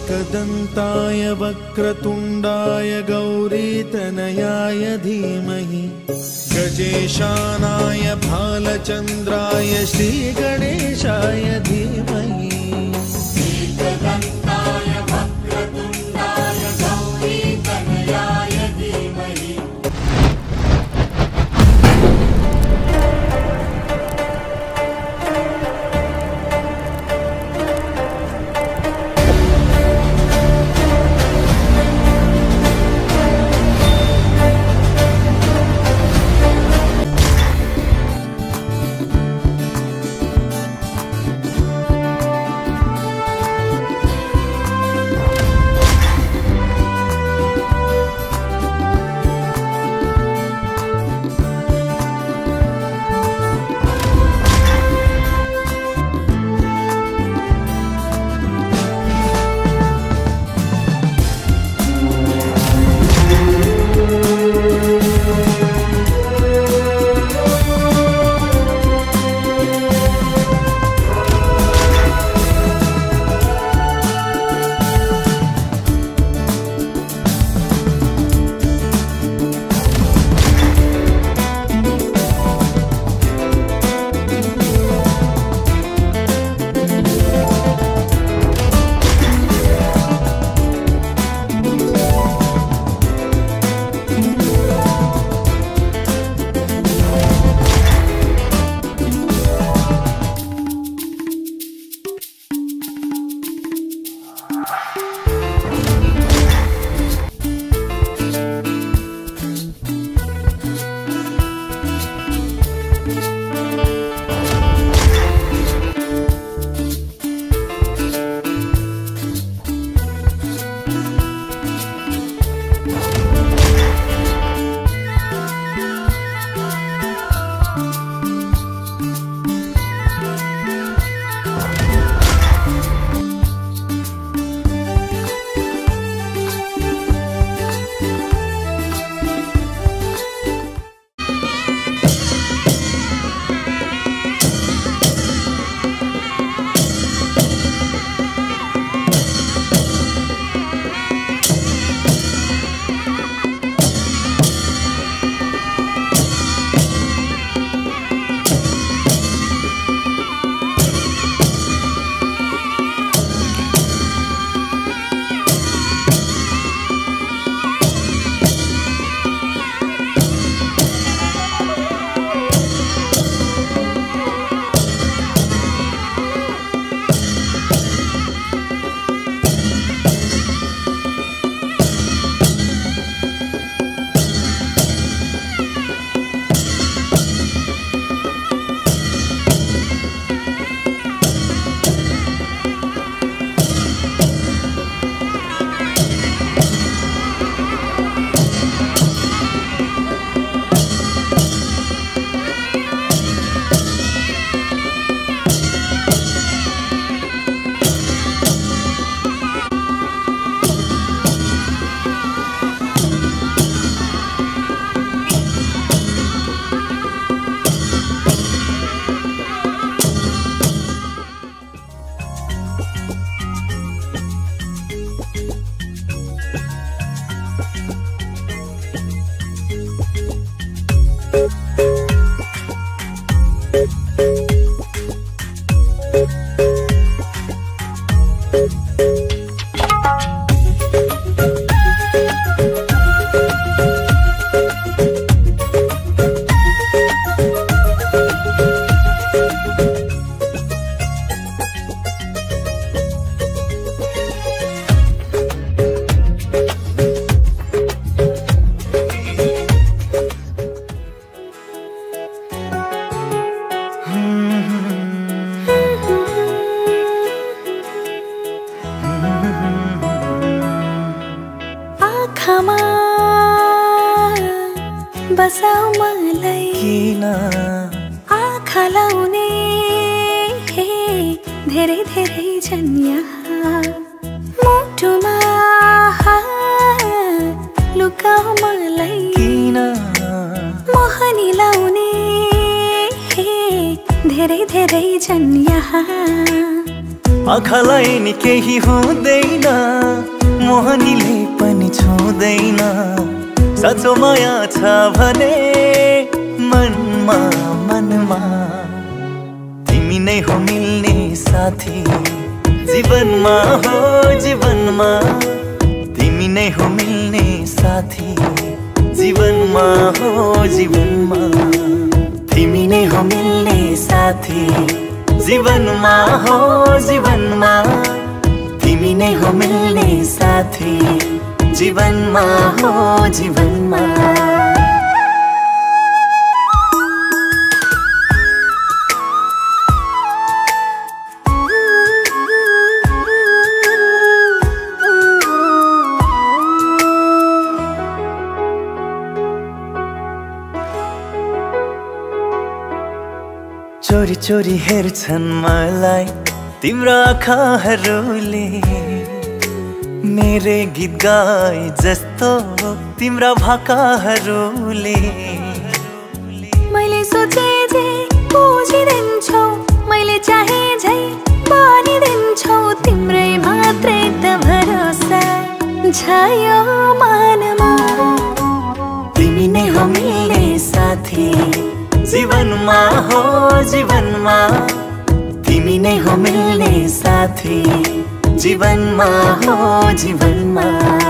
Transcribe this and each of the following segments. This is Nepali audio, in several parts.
एकदन्ताय वक्रतुण्डाय गौरीतनयाय धीमहि गजेशानाय भालचन्द्राय श्रीगणेशाय धीमहि। एकदन्ताय वक्रतुण्डाय गौरीतनयाय धीमहि। बसाऊ मलाई किन आँखा लाउने धेरै धेरै जन्या मुटुमा लुकाऊ मलाई किन मोहनी लाउने धेरै धेरै जन्या आँखालाई नि केही हुँदैन, मोहनीले पनि छुँदैन। साँचो माया छ भने मनमा मनमा, तिमी नै हो मिल्ने साथी जीवनमा, हो जीवनमा। तिमी नै हो मिल्ने साथी जीवनमा, हो जीवनमा। तिमी नै हो मिल्ने साथी जीवनमा, हो जीवनमा। तिमी नै हो मिल्ने साथी जीवनमा, हो जीवनमा। चोरी चोरी हेर्छन् मलाई तिम्रो आँखाहरूले, मेरे गीत गाए जस्तो तिम्रा भाकाहरूले। मैले सोचे जे बुझिदिन्छौ, मैले चाहे झै बनिदिन्छौ। तिम्रै मात्रै त भरोसा छायो मनमा। तिमी नै हो मिल्ने साथी जीवनमा, हो जीवनमा। तिमी नै हो मिल्ने साथी जीवनमा, हो जीवनमा।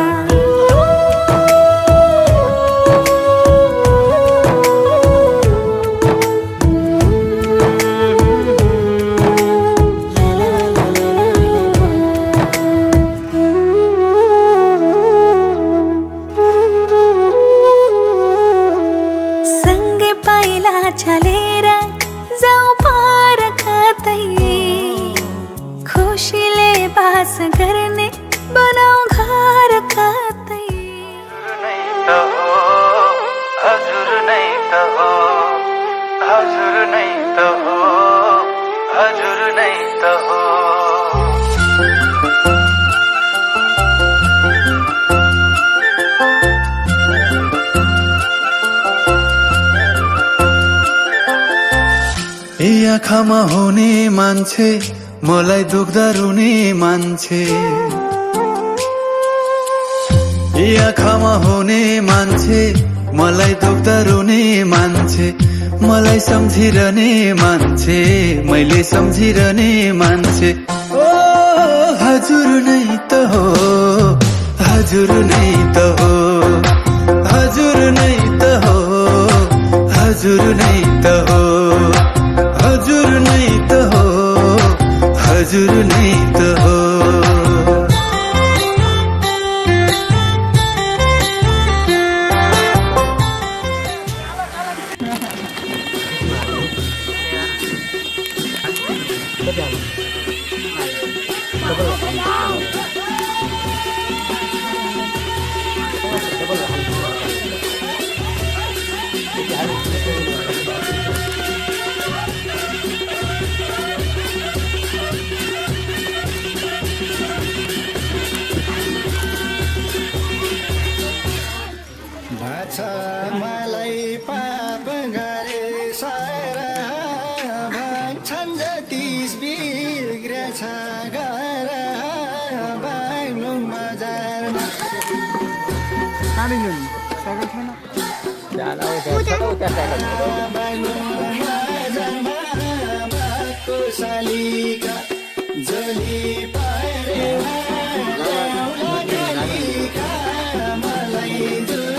सँगै पाइला चलेर जाऊ पार कतै, खुसीले बास गर्ने बनाऊ घर कतै। हजुर नै त हो, हजुर नै त हो, हजुर नै त हो। ए आँखामा हुने मान्छे मलाई दुख्दा रुने मान्छे, ए आँखामा हुने मान्छे मलाई दुख्दा रुने मान्छे। मलाई सम्झिरहने मान्छे, मैले सम्झिरहने मान्छे। ओ हजुर नै त हो, हजुर नै त हो, हजुर नै त हो, हजुर नै त हो, हजुर नै त हो, हजुर नै त हो। मलाई पाप गरे सारा भन्छन् जति बिग्रेछ घर बाग्लुङ बजारमा। बाको शालिका जोली पारे मलाई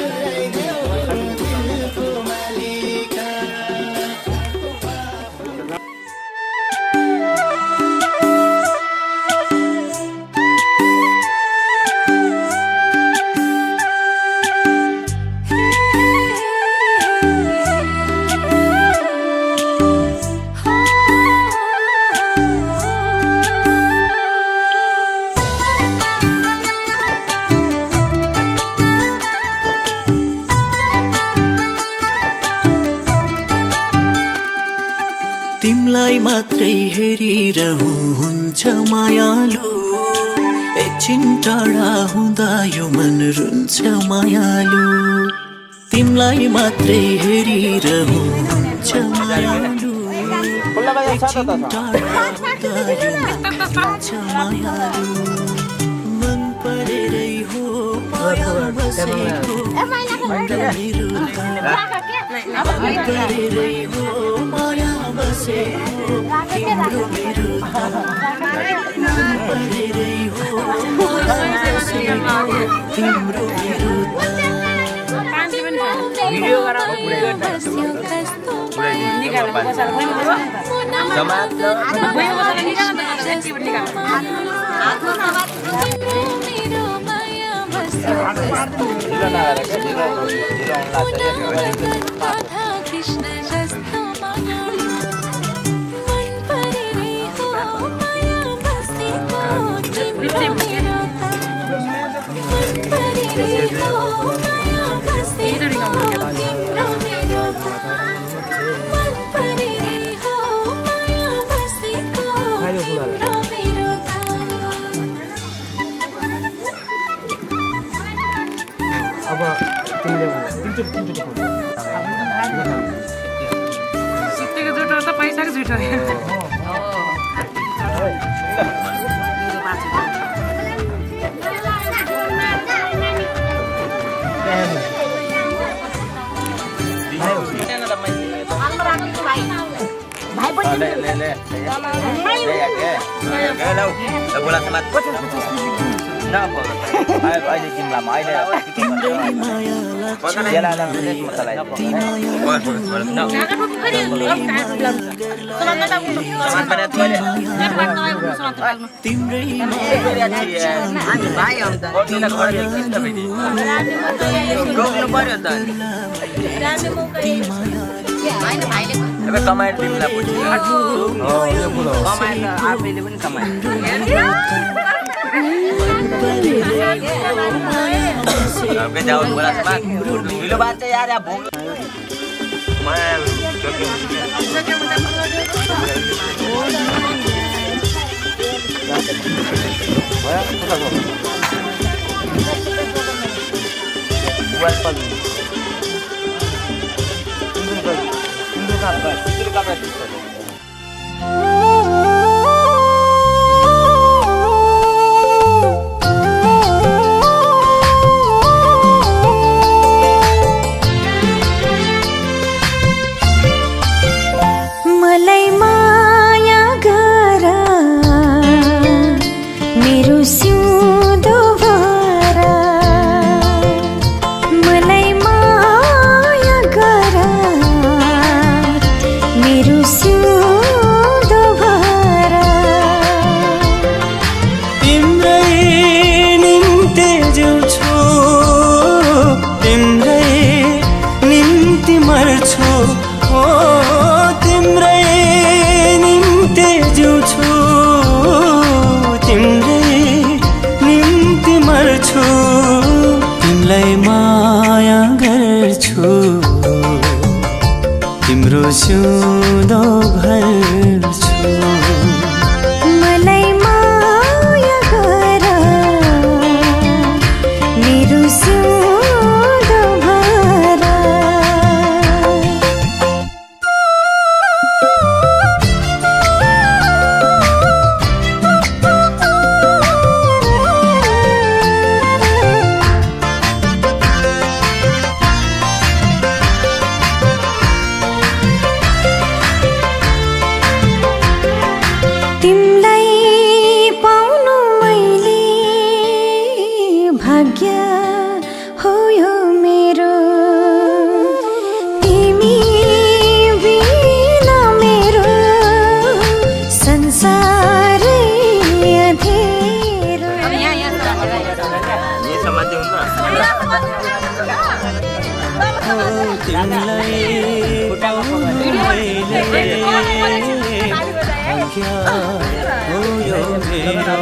तिमलाई मात्रै हेरिरहु हुन्छ मायालु, एकछिन टाढा हुँदा यो मन रुन्छ मायालु। तिमलाई मात्रै हेरिरहु हुन्छ मायालु, मन परेरै हो माया बसेको परेरै हो माया बसेको तिम्रो मेरो परेरै हो माया बसेको तिम्रो मेरो भिडियो गरेर सित्तेको जुटो त पैसाको जुटो कमाएर तिमीलाई कमाएर आफैले पनि कमाएर ढिलो बात चाहिँ यार मलाई माया गर मेरो सिउँदो भर मलाई माया गर मेरो सिउँदो भर तिम्रै निम्ति जिउँछु तिम्रै निम्ति मर्छु हो तिम्रै निम्ति जिउँछु तिम्रै निम्ति मर्छु तिमीलाई माया गर्छु तिम्रो सिउँदो भर्छु मलाई माया गर मेरो सिउँदो भर तिमलाई पाउनु मैले भाग्य हो यो मेरो तिमी बिना मेरो संसारै अँधेरो तिमीलाई पाउनु मैले भाग्य हो यो मेरो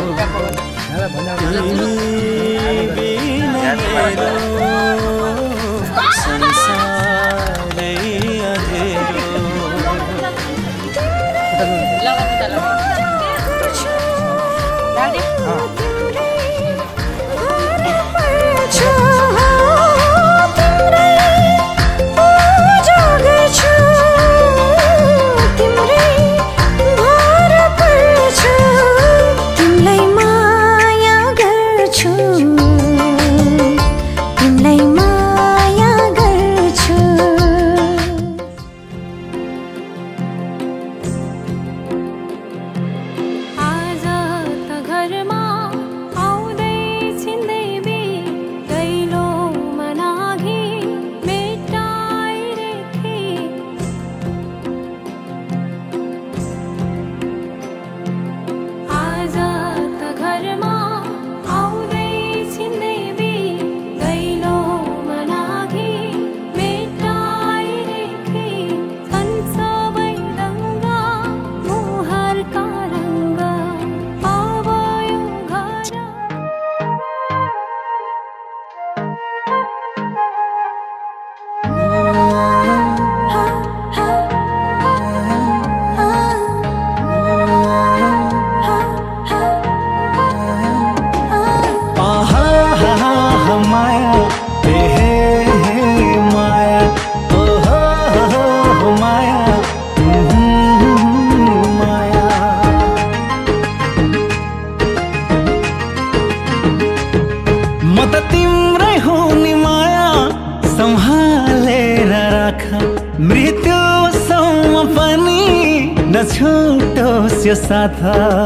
तिमी बिना मेरो संसारै अँधेरो तिम्रै नछुटोस् यो साथ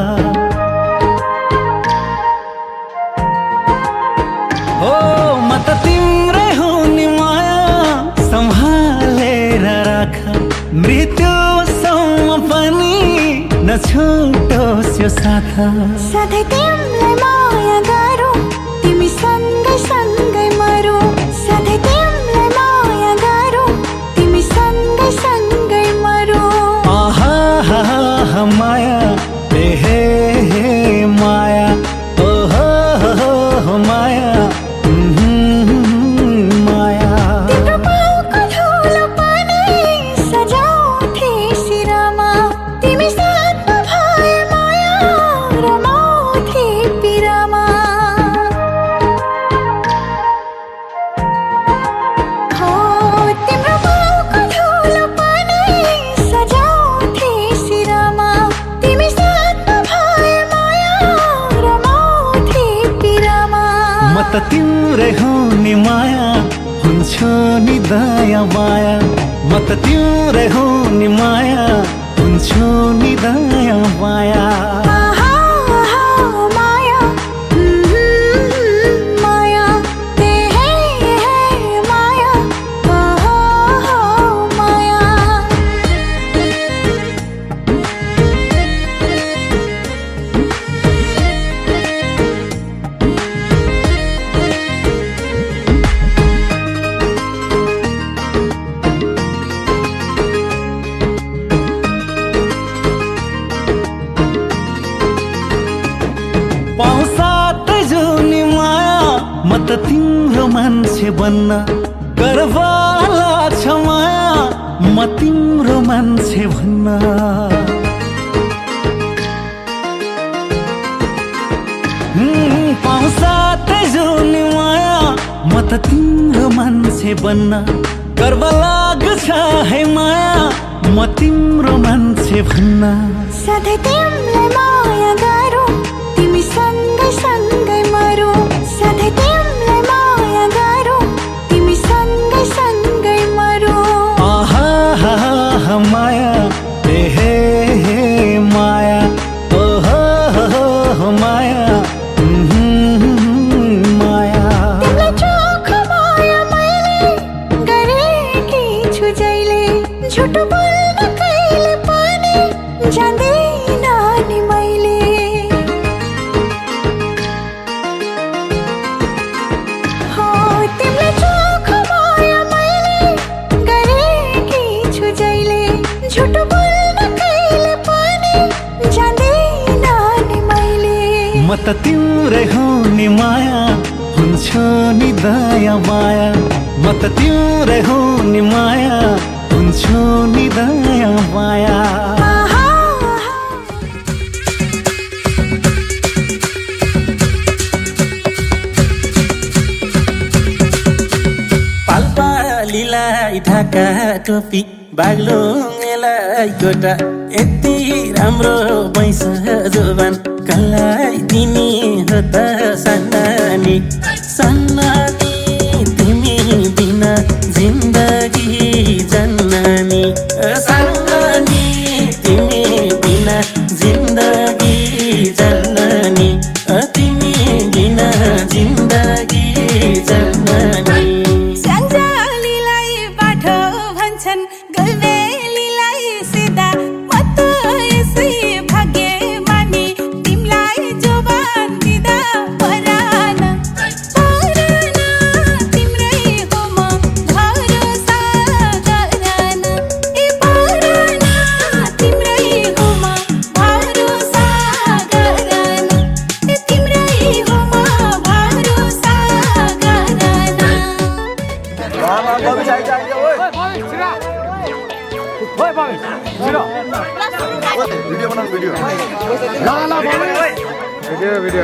हो म त तिम्रै हो नि माया सम्हालेर राख मृत्युसम्म पनि नछुटोस् यो साथ सधैँ तिमीलाई माया गरौँ तिमी सँगै सँगै मरौँ सधैँ तिमीलाई माया गरौँ तिमी सँगै सँगै मरौँ आहा माया हे माया ओहो माया माया तिम्रो पाउको धुलो पनि सजाउँथे शिरमा तिमी साथमा भए माया रमाउँथे पिरमा हो तिम्रो पाउको धुलो पनि सजाउँथे शिरमा तिमी साथमा भए माया रमाउँथे पिरमा म त तिम्रै हो नि माया हुन्छु नि दया माया म त तिम्रै हो नि माया हुन्छु नि दया माया आहा माया माया हे माया माया पाउँछ जुनी माया म त तिम्रो मान्छे बन्न गर्वला छ माया म तिम्रो मान्छे भन्न पाउँछ जुनी माया म त तिम्रो मान्छे बन्न गर्व लाग्छ है माया म तिम्रो मान्छे भन्न सधैँ तिमीलाई माया गरौँ तिमी सँगै सँगै मरौँ सधैँ तिमीलाई माया गरौँ तिमी सँगै सँगै मरौँ आहा माया हे माया ओहो माया माया तिमीलाई चोखो माया मैले गरेकी छु जहिले झुटो बोल्न कहिले पनि जान्दिन नि मैले हो तिमीलाई चोखो माया मैले गरेकी छु जहिले झुटो बोल्न कहिले पनि जान्दिन नि मैले म त तिम्रै हो नि माया हुन्छु नि दया माया म त तिम्रै हो नि माया हुन्छु नि दया माया पालपालीलाई ढाका टोपी बाग्लुङलाई गोटा यति राम्रो भैँस जोबान कसलाई दिने हो त सन्नानी सन्नानी तिमी बिना जिन्दगी जन्नानी सन्नानी तिमी बिना जिन्दगी जन्नानी तिमी बिना जिन्दगी जन्नानी स्याङ्जालीलाई बाठो भन्छन् गल्मेलीलाई सिधा म त यसै भाग्यमानी तिमीलाई जोबान दिँदा परान तिम्रै हो म भरोसा गरान ए परान तिम्रै हो म भरोसा गरान ए तिम्रै हो म भरोसा गरान भिडियो बनाऊ भिडियो भिडियो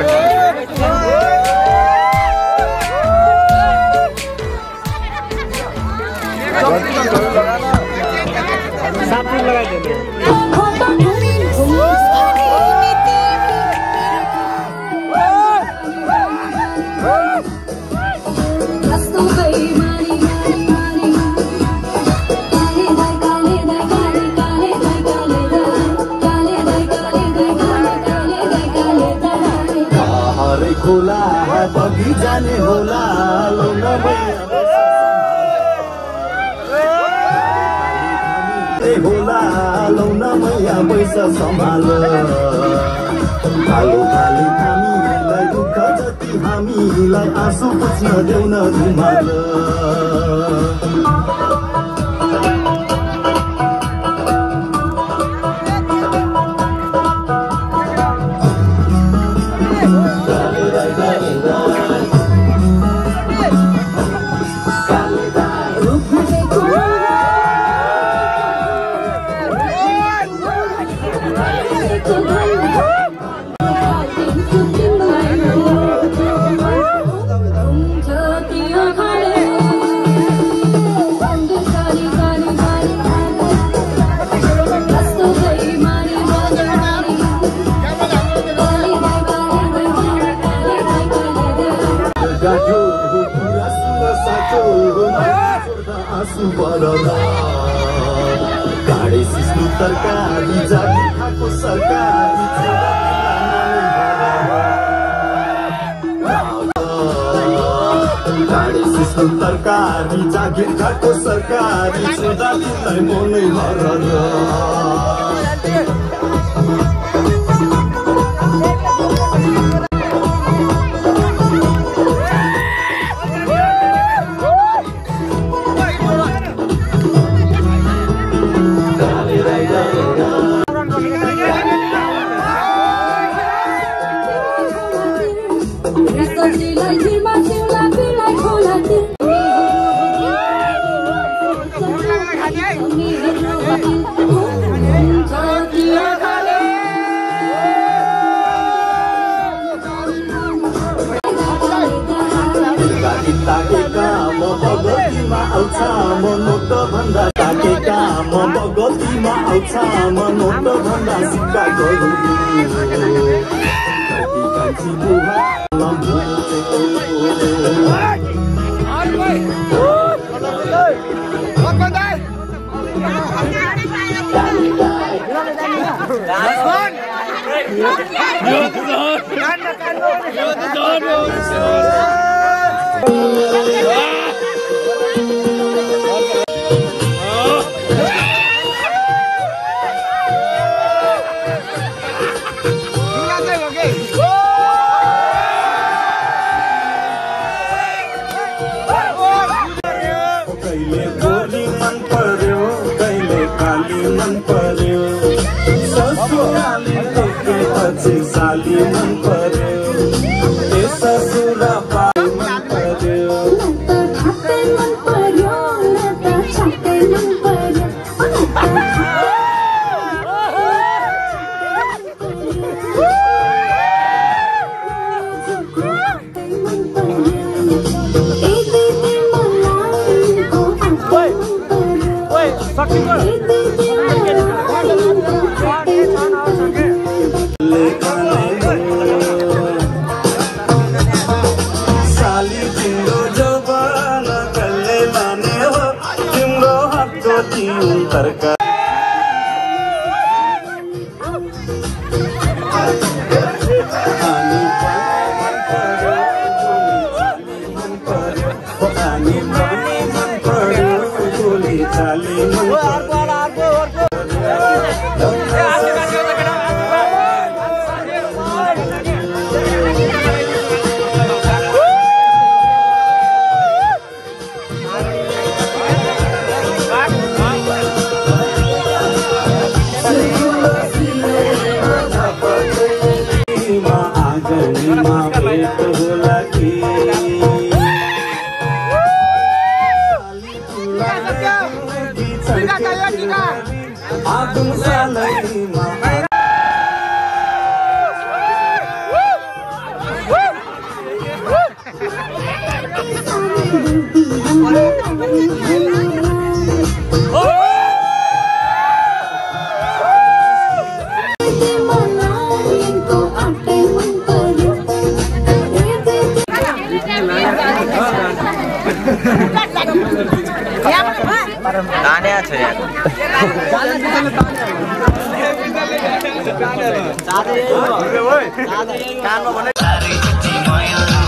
बगी जाने होला होला लौन मैया पैसा सम्हाल कालो काली हामीलाई दुःख जति हामीलाई आँसु पुछ्न देऊ न रुमाल काडे सिस्नु तरकारी जागी खाको सरकारी काडे सिस्नु तरकारी जागी खाको सरकारी सुधा तिमीलाई मनै भरल भन्दा काटेका म बगतीमा आउँछ म नोट भन्दा सिक्का गरौँ कान्छी बुहा कहिले गोरी मन पर्यो कहिले काली मन पर्यो ससुराली देखेपछि साली मन पर्यो ए ससुरा पाली मन पर्यो साली तिम्रो जवान कसले लाने हो तिम्रो हातको तिन तरकारी कानमा भने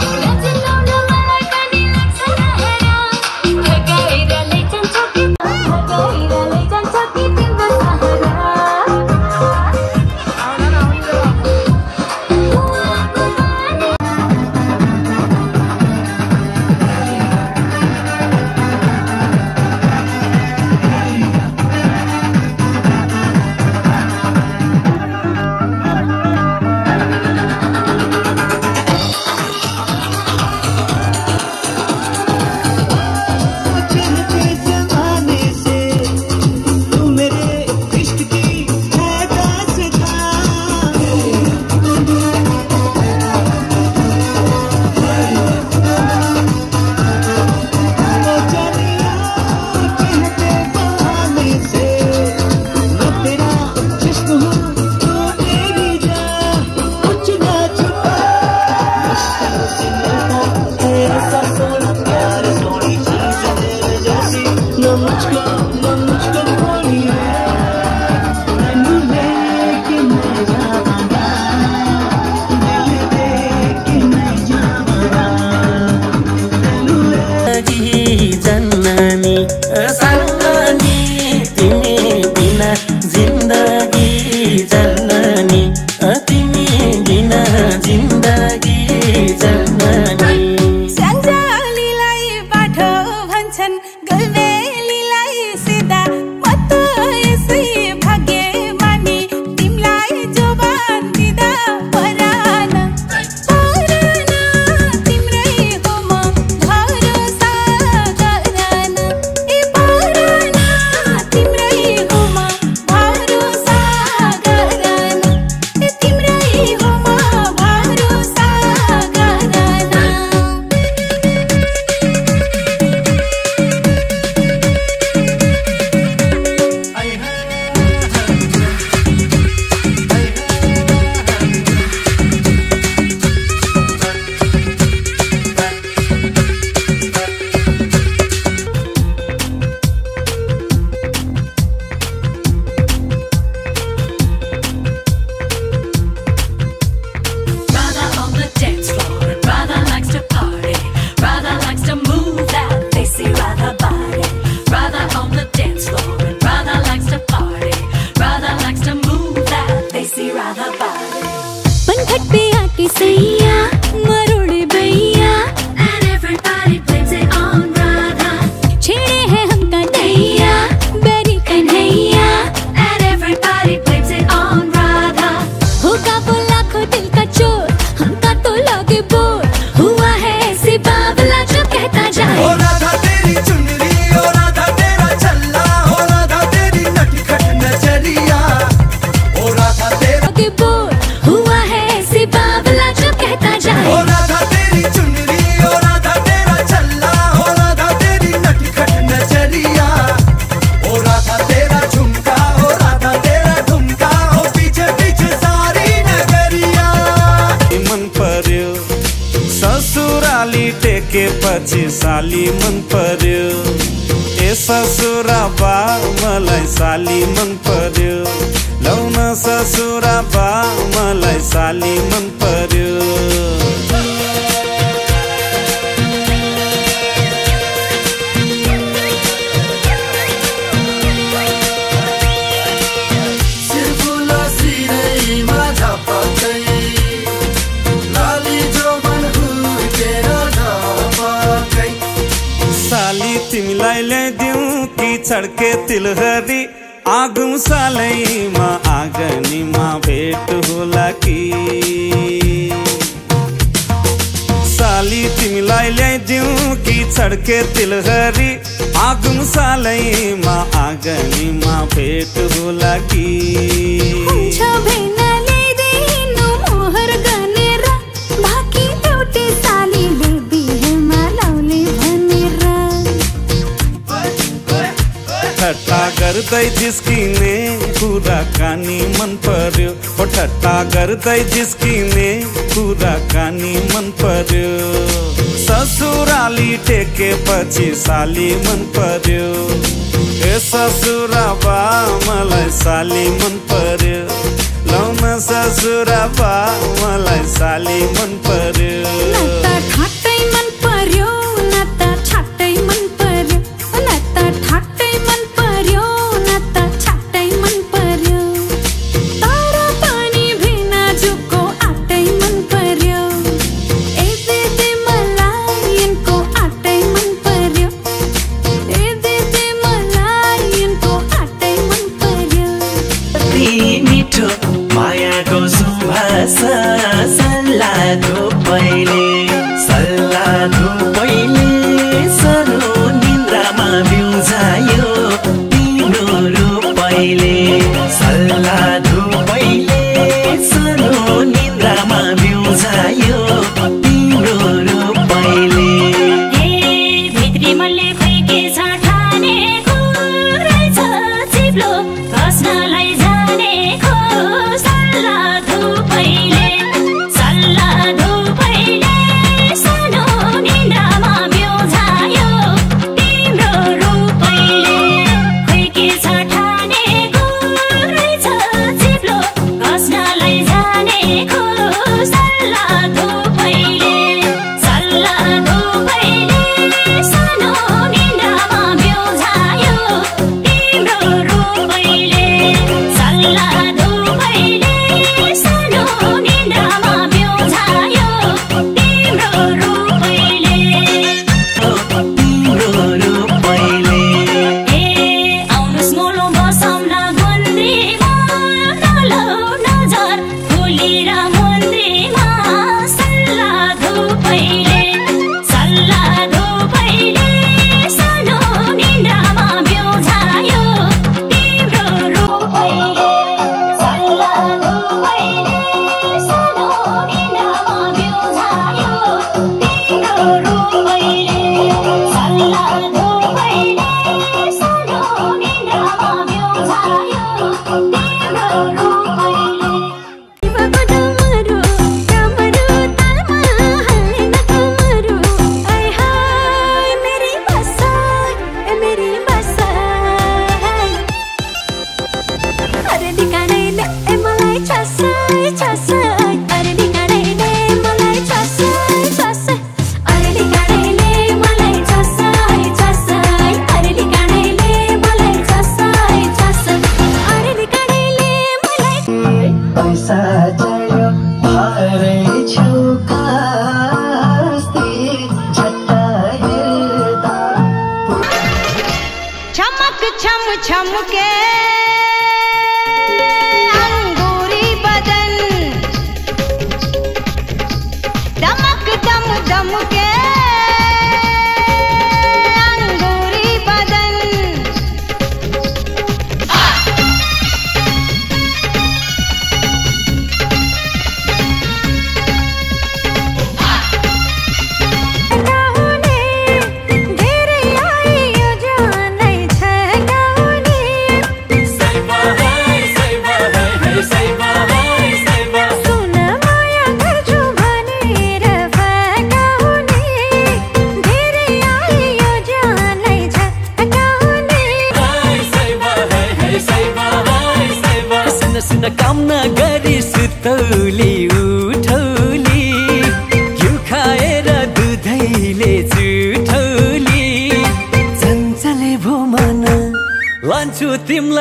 ससुराली टेकेपछि साली मन पर्यो ए ससुरा बा मलाई साली मन पर्यो लौ न ससुरा बा मलाई साली मन पर्यो तिमीलाई ल्याइदिउँ कि छड्के तिलहरी आगुम सालैमा आँगनीमा भेट होला कि साली तिमीलाई ल्याइदिउँ कि छड्के तिलहरी आगुम सालैमा आँगनीमा भेट होला कि ठट्टा गर्दै जिस्किने कुराकानी मन पर्यो ओ ठट्टा गर्दै जिस्किने कुराकानी मन पर्यो ससुराली टेकेपछि साली मन पर्यो ए ससुरा बा मलाई साली मन पर्यो लौ न ससुरा बा मलाई साली मन पर्यो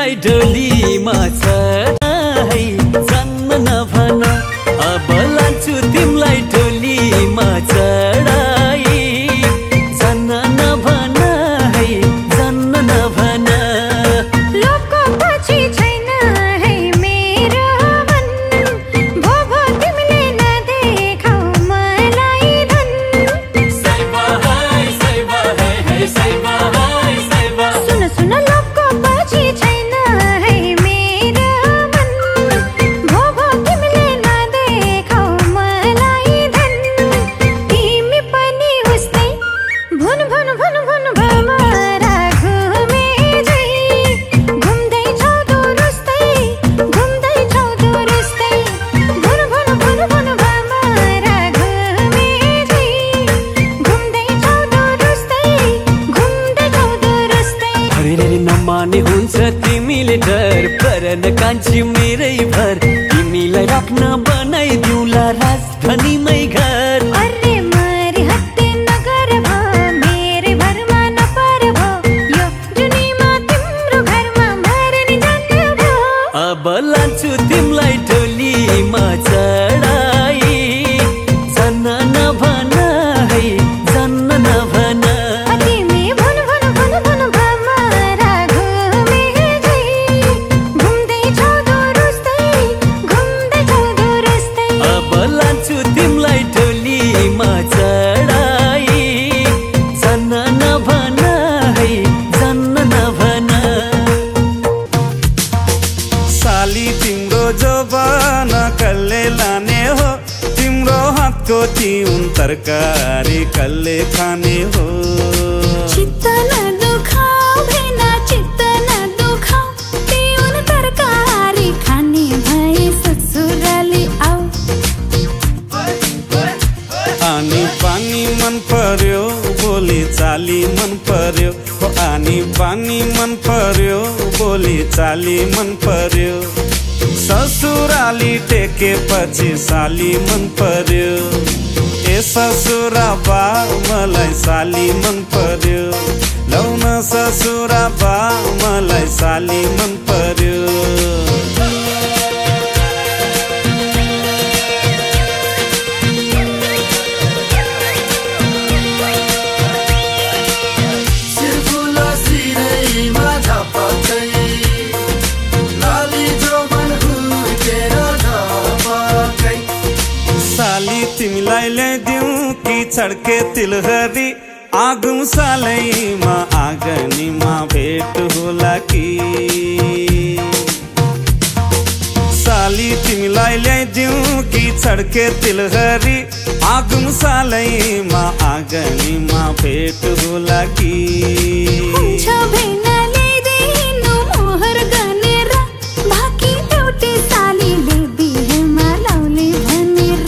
तिमीलाई डोलीमा चढाई जान्न नभन अब लान्छु तिमीलाई डोलीमा चढाई जान्न नभन है जान्न नभन लोकको पछि छैन है मेरो मन भो भो तिमीले नदेखाऊ मलाई धन सुन सुन लोकको पछि छैन है मेरो मन भो भो तिमीले नदेखाऊ मलाई धन तिमी पनि उस्तै भुन भुन भुन भुन भमरा घुमे झै घुम्दै छौ दुरुस्तै घुम्दै छौ दुरुस्तै भुन भुन भुन भुन भमरा घुमे झै घुम्दै छौ दुरुस्तै घुम्दै छौ दुरुस्तै अरे नमाने हुन्छ तिमीले डर पर नकान्छी मेरै भर तिमीलाई राख्न बनाइदिउँला राजधानीमै घर अरे मारी हत्ते नगर भो मेरे भरमा नपर भो यो जुनीमा तिम्रो घरमा मर्ने जान्न भो अब लान्छु तिमीलाई डोलीमा चढाई जान्न नभन है जान्न नभन तिमी भुन भुन भुन भुन भमरा घुमे झै घुम्दै छौ दुरुस्तै घुम्दै छौ दुरुस्तै अब लान्छु तिमीलाई डोलीमा चढाई जान्न नभन है जान्न नभन साली तिम्रो जोबन कसले लाने हो तिम्रो हातको तिउन तरकारी कसले खाने हो चित्त नदुखाऊ भेना चित्त नदुखाऊ तिउन तरकारी खाने भए ससुराली आऊ आनी पानी मन पर्यो बोली चाली मन पर्यो हो आनी पानी मन पर्यो बोली चाली मन पर्यो ससुराली टेकेपछि साली मन पर्यो ए ससुरा बा मलाई साली मन पर्यो लौन ससुरा बा मलाई साली मन पर्यो सिर्फुला सिरैमा झपकै लाली जोबन हुर्केर झपकै साली तिमीलाई ल्याइदिउँ कि छड्के तिलहरी आगुम सालैमा आँगनीमा भेट होला कि साली तिमीलाई ल्याइदिउँ कि छड्के तिलहरी आगुम सालैमा आँगनीमा भेट होला कि हुन्छ भेना ल्याइदिनु मोहर गनेर बाँकी एउटै सालीले बिहेमा लाउने भनेर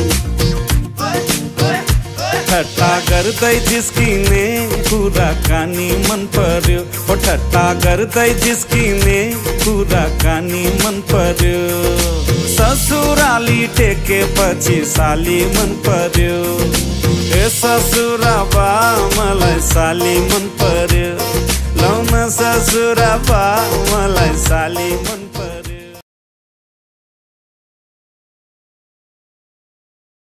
ठट्टा गर्दै जिस्किने कुराकानी मन पर्यो ओ ठट्टा गर्दै जिस्किने कुराकानी मन पर्यो ससुराली टेकेपछि साली मन पर्यो ए ससुरा बा मलाई साली मन पर्यो लौन ससुरा बा मलाई साली मन